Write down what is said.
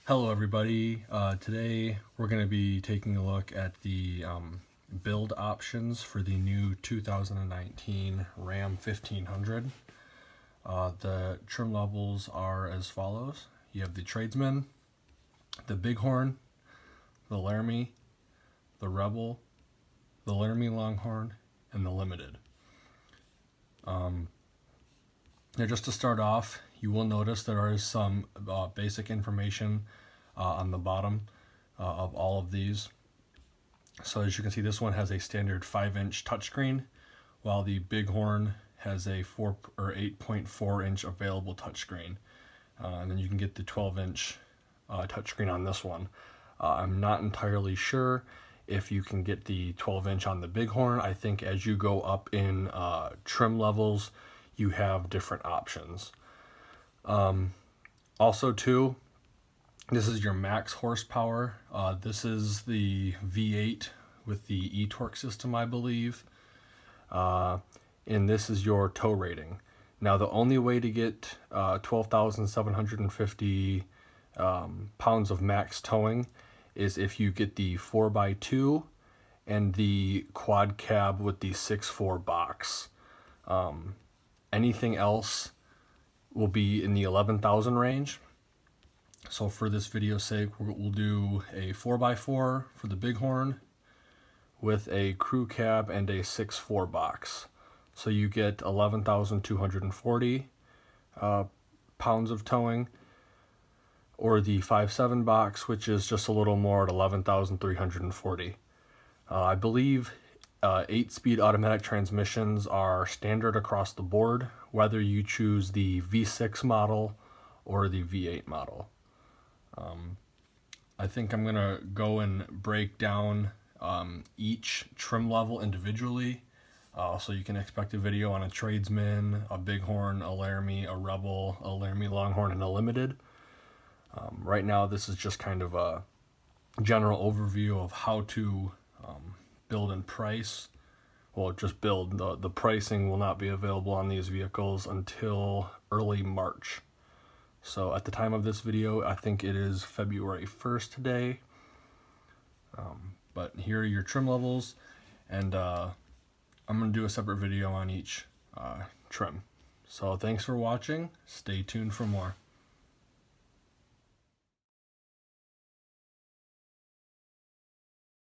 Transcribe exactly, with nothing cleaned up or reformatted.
Hello everybody, uh, today we're going to be taking a look at the um, build options for the new two thousand nineteen Ram fifteen hundred. Uh, the trim levels are as follows. You have the Tradesman, the Bighorn, the Laramie, the Rebel, the Laramie Longhorn, and the Limited. Um, now just to start off, you will notice there is some uh, basic information uh, on the bottom uh, of all of these. So as you can see, this one has a standard five inch touchscreen, while the Bighorn has a four or eight point four inch available touchscreen. Uh, and then you can get the twelve inch uh, touchscreen on this one. Uh, I'm not entirely sure if you can get the twelve inch on the Bighorn. I think as you go up in uh, trim levels, you have different options. Um, also too, this is your max horsepower. Uh, this is the V eight with the e-torque system, I believe. Uh, and this is your tow rating. Now the only way to get uh, twelve thousand seven hundred fifty um, pounds of max towing is if you get the four by two and the quad cab with the six four box. Um, anything else will be in the eleven thousand range. So for this video's sake, we'll do a four by four for the Bighorn with a crew cab and a six four box. So you get eleven thousand two hundred forty uh, pounds of towing, or the five seven box, which is just a little more at eleven thousand three hundred forty. Uh, I believe uh, eight speed automatic transmissions are standard across the board, whether you choose the V six model or the V eight model. Um, I think I'm going to go and break down um, each trim level individually. Uh, so you can expect a video on a Tradesman, a Bighorn, a Laramie, a Rebel, a Laramie Longhorn, and a Limited. Um, right now this is just kind of a general overview of how to um, build and price. Well, just build. The, the pricing will not be available on these vehicles until early March. So at the time of this video, I think it is February first today. Um, but here are your trim levels, and uh, I'm going to do a separate video on each uh, trim. So thanks for watching. Stay tuned for more.